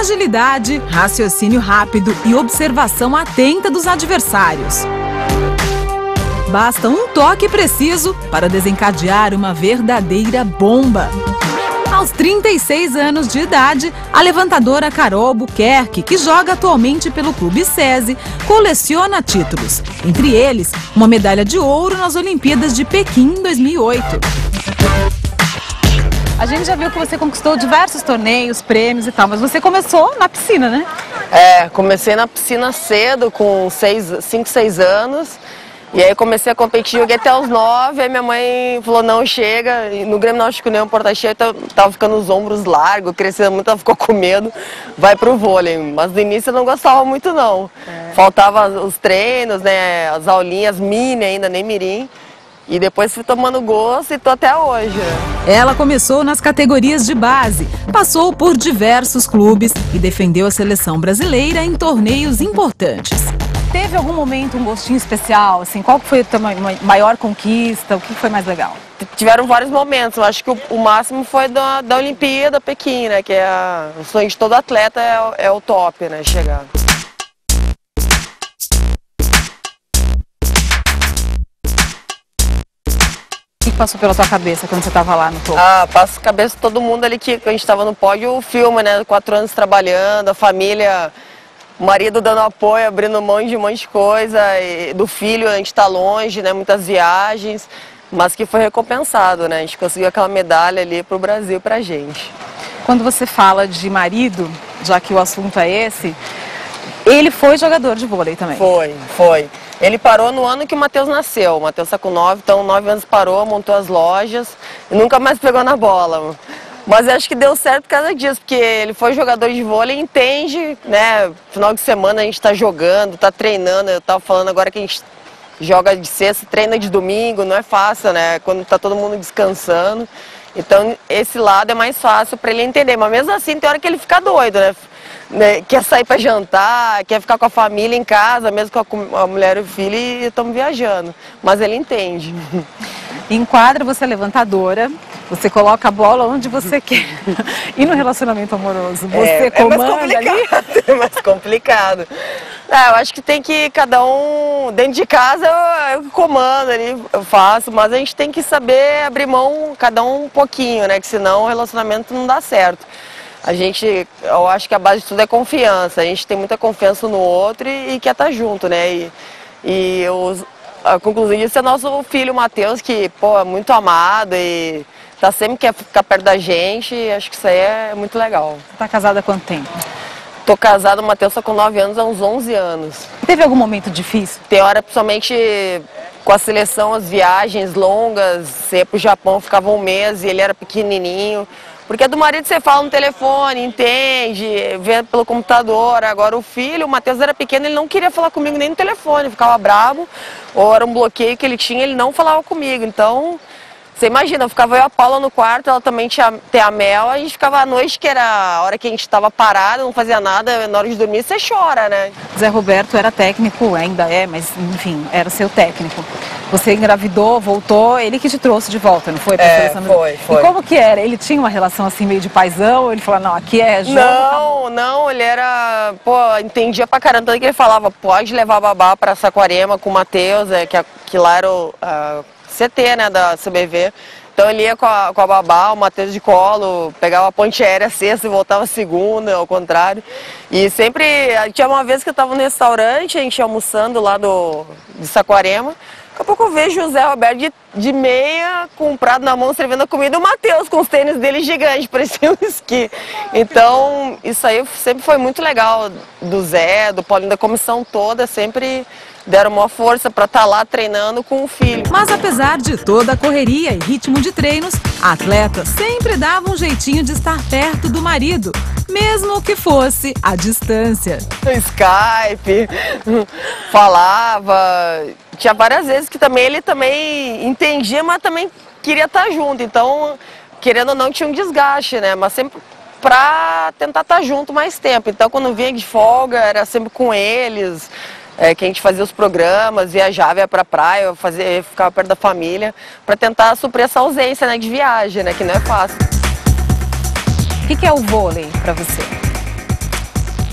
agilidade, raciocínio rápido e observação atenta dos adversários. Basta um toque preciso para desencadear uma verdadeira bomba. Aos 36 anos de idade, a levantadora Carol Buquerque, que joga atualmente pelo Clube SESI, coleciona títulos. Entre eles, uma medalha de ouro nas Olimpíadas de Pequim em 2008. A gente já viu que você conquistou diversos torneios, prêmios e tal, mas você começou na piscina, né? Comecei na piscina cedo, com 5, 6 anos. E aí comecei a competir, joguei até os 9, aí minha mãe falou, não, chega. E no Grêmio Náutico União Porta Cheia, tava ficando os ombros largos, crescendo muito, ela ficou com medo, vai pro vôlei. Mas no início eu não gostava muito não. Faltava os treinos, né, as aulinhas mini ainda, nem mirim. E depois fui tomando gosto e tô até hoje. Ela começou nas categorias de base, passou por diversos clubes e defendeu a seleção brasileira em torneios importantes. Teve algum momento um gostinho especial, assim? Qual foi a tua maior conquista? O que foi mais legal? Tiveram vários momentos, eu acho que o máximo foi da Olimpíada Pequim, né? Que o sonho de todo atleta é o top, né? Chegar. O que passou pela tua cabeça quando você estava lá no topo? Passa a cabeça de todo mundo ali que a gente estava no pódio, o filme, né? 4 anos trabalhando, a família... O marido dando apoio, abrindo mão de um monte de coisa, e do filho a gente está longe, né, muitas viagens, mas que foi recompensado, né, a gente conseguiu aquela medalha ali para o Brasil, para a gente. Quando você fala de marido, já que o assunto é esse, ele foi jogador de vôlei também? Foi. Ele parou no ano que o Matheus nasceu, o Matheus está com 9, então 9 anos parou, montou as lojas e nunca mais pegou na bola. Mas eu acho que deu certo por causa disso, porque ele foi jogador de vôlei, entende, né? Final de semana a gente tá jogando, tá treinando. Eu tava falando agora que a gente joga de sexta, treina de domingo, não é fácil, né? Quando tá todo mundo descansando. Então esse lado é mais fácil para ele entender. Mas mesmo assim tem hora que ele fica doido, né? Quer sair para jantar, quer ficar com a família em casa, mesmo com a mulher e o filho, e estamos viajando. Mas ele entende. Em quadra você é levantadora. Você coloca a bola onde você quer. E no relacionamento amoroso? Você comanda ali? É mais complicado. Eu acho que tem que cada um... Dentro de casa eu comando ali, eu faço. Mas a gente tem que saber abrir mão, cada um pouquinho, né? Que senão o relacionamento não dá certo. Eu acho que a base de tudo é confiança. A gente tem muita confiança no outro e quer estar junto, né? A conclusão disso é nosso filho, Matheus, que, pô, é muito amado e... sempre quer ficar perto da gente, e acho que isso aí é muito legal. Você tá casada há quanto tempo? Tô casada, o Matheus tá com 9 anos, há uns 11 anos. Teve algum momento difícil? Tem hora, principalmente com a seleção, as viagens longas, você ia pro Japão, ficava 1 mês e ele era pequenininho. Porque do marido você fala no telefone, entende, vê pelo computador. Agora o filho, o Matheus era pequeno, ele não queria falar comigo nem no telefone, ficava bravo, ou era um bloqueio que ele tinha, ele não falava comigo, então... Você imagina, eu ficava eu e a Paula no quarto, ela também tem a Mel, a gente ficava à noite, que era a hora que a gente estava parado, não fazia nada, na hora de dormir você chora, né? Zé Roberto era técnico, ainda é, mas enfim, era seu técnico. Você engravidou, voltou, ele que te trouxe de volta, não foi? Foi. E como que era? Ele tinha uma relação assim meio de paizão, ou ele falou, não, aqui é jogo? Não, ele era, entendia pra caramba, tanto que ele falava, pode levar a babá pra Saquarema com o Matheus, que lá era o... CT, né, da CBV. Então ele ia com a babá, o Matheus de colo, pegava a ponte aérea sexta e voltava segunda, ao contrário. E sempre, tinha uma vez que eu estava no restaurante, a gente ia almoçando lá de Saquarema, daqui a pouco eu vejo o Zé Roberto de meia, com um prato na mão, servindo a comida, e o Matheus com os tênis dele gigantes, parecia um esqui. Então isso aí sempre foi muito legal do Zé, do Paulinho, da comissão toda, sempre... deram uma força para estar lá treinando com o filho. Mas apesar de toda a correria e ritmo de treinos, a atleta sempre dava um jeitinho de estar perto do marido, mesmo que fosse à distância. No Skype, falava, tinha várias vezes que ele também entendia, mas também queria estar junto, então, querendo ou não, tinha um desgaste, né, mas sempre para tentar estar junto mais tempo. Então, quando vinha de folga, era sempre com eles, que a gente fazia os programas, viajava, ia pra praia, ficava perto da família, para tentar suprir essa ausência, né, de viagem, né, que não é fácil. O que é o vôlei para você?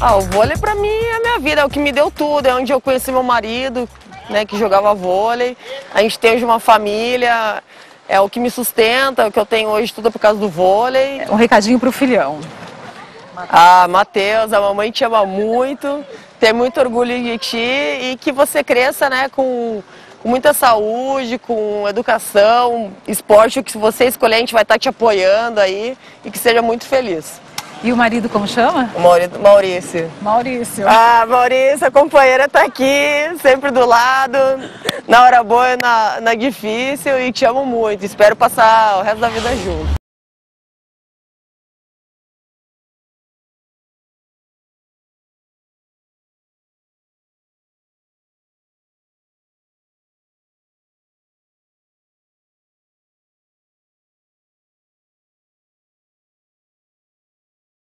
O vôlei pra mim é a minha vida, é o que me deu tudo, é onde eu conheci meu marido, né, que jogava vôlei. A gente tem hoje uma família, é o que me sustenta, o que eu tenho hoje tudo é por causa do vôlei. Um recadinho pro filhão. Matheus, a mamãe te ama muito, tem muito orgulho de ti e que você cresça, né, com muita saúde, com educação, esporte, o que você escolher a gente vai estar te apoiando aí e que seja muito feliz. E o marido como chama? Maurício. Maurício. Maurício, a companheira tá aqui, sempre do lado, na hora boa e na difícil, e te amo muito. Espero passar o resto da vida junto.